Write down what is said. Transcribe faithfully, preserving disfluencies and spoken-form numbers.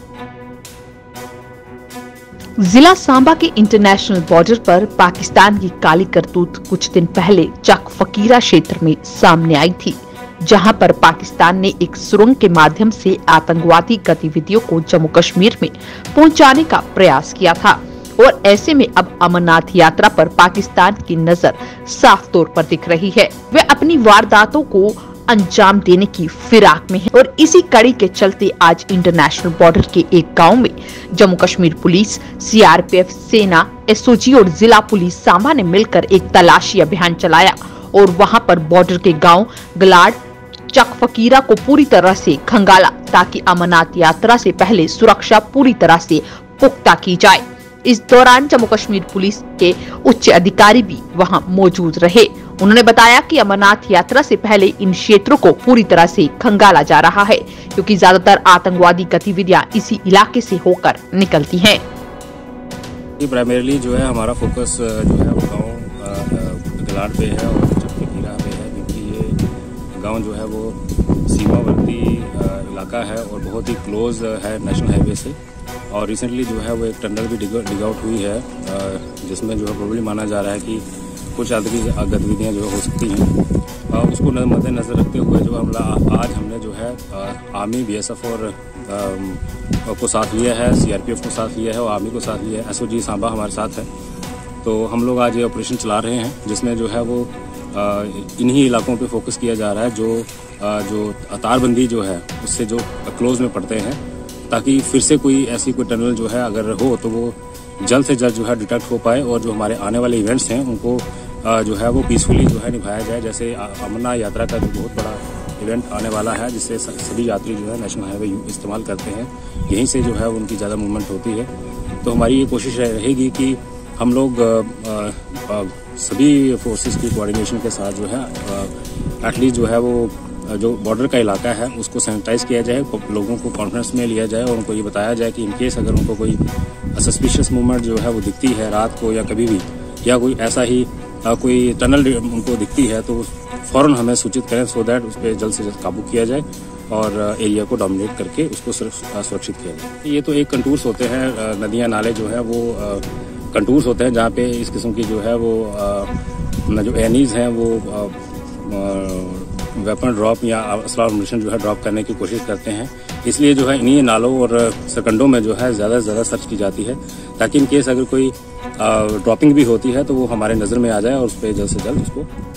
जिला सांबा के international border पर पाकिस्तान की काली करतूत कुछ दिन पहले चक फकीरा क्षेत्र में सामने आई थी, जहां पर पाकिस्तान ने एक सुरंग के माध्यम से आतंकवादी गतिविधियों को जम्मू कश्मीर में पहुंचाने का प्रयास किया था। और ऐसे में अब अमरनाथ यात्रा पर पाकिस्तान की नजर साफ तौर पर दिख रही है। वे अपनी वारदातों को अंजाम देने की फिराक में है और इसी कड़ी के चलते आज इंटरनेशनल बॉर्डर के एक गांव में जम्मू कश्मीर पुलिस, सीआरपीएफ, सेना, एसओजी और जिला पुलिस सांबा ने मिलकर एक तलाशी अभियान चलाया और वहां पर बॉर्डर के गांव गलाड, चक फकीरा को पूरी तरह से खंगाला ताकि अमरनाथ यात्रा से पहले सुरक्षा पूरी तरह से पुख्ता की जाए। इस दौरान जम्मू कश्मीर पुलिस के उच्च अधिकारी भी वहां मौजूद रहे। उन्होंने बताया कि अमरनाथ यात्रा से पहले इन क्षेत्रों को पूरी तरह से खंगाला जा रहा है, क्योंकि ज्यादातर आतंकवादी गतिविधियां इसी इलाके से होकर निकलती हैं। प्राइमरीली जो है हमारा फोकस जो है वो गाँव गलाड पे है और चक फकीरा पे है, क्योंकि ये गाँव जो है वो सीमावर्ती इलाका है और बहुत ही क्लोज है नेशनल हाईवे से। और रिसेंटली जो है वो एक टनल भी डिग आउट हुई है, जिसमें जो है प्रोबेबली माना जा रहा है कि कुछ आतंकी गतिविधियाँ जो हो सकती हैं। उसको मद्देनजर रखते हुए जो हमला आज हमने जो है आर्मी, बीएसएफ और को साथ लिया है, सीआरपीएफ को साथ लिया है और आर्मी को साथ लिया है, एसओजी सांबा हमारे साथ है। तो हम लोग आज ये ऑपरेशन चला रहे हैं, जिसमें जो है वो इन्हीं इलाकों पे फोकस किया जा रहा है जो जो तारबंदी जो है उससे जो क्लोज में पड़ते हैं, ताकि फिर से कोई ऐसी कोई टनल जो है अगर हो तो वो जल्द से जल्द जो है डिटेक्ट हो पाए और जो हमारे आने वाले इवेंट्स हैं उनको जो है वो पीसफुली जो है निभाया जाए। जैसे अमरनाथ यात्रा का जो बहुत बड़ा इवेंट आने वाला है, जिससे सभी यात्री जो है नेशनल हाईवे इस्तेमाल करते हैं, यहीं से जो है उनकी ज़्यादा मूवमेंट होती है। तो हमारी ये कोशिश रहेगी कि हम लोग सभी फोर्सेस की कोऑर्डिनेशन के साथ जो है एटलीस्ट जो है वो जो बॉर्डर का इलाका है उसको सैनिटाइज किया जाए, लोगों को कॉन्फ्रेंस में लिया जाए और उनको ये बताया जाए कि इनकेस अगर उनको कोई सस्पिशियस मूवमेंट जो है वो दिखती है रात को या कभी भी, या कोई ऐसा ही कोई टनल उनको दिखती है तो फौरन हमें सूचित करें, सो दैट उस पर जल्द से जल्द काबू किया जाए और एरिया को डोमिनेट करके उसको सुरक्षित किया जाए। ये तो एक कंटूर्स होते हैं, नदियाँ नाले जो है वो कंटूर्स होते हैं जहाँ पे इस किस्म की जो है वो जो एनीज हैं वो वेपन ड्रॉप या असला मिशन जो है ड्रॉप करने की कोशिश करते हैं। इसलिए जो है इन्हीं नालों और सरकंडों में जो है ज़्यादा से ज़्यादा सर्च की जाती है, ताकि इन केस अगर कोई ड्रॉपिंग भी होती है तो वो हमारे नज़र में आ जाए और उस पर जल्द से जल्द उसको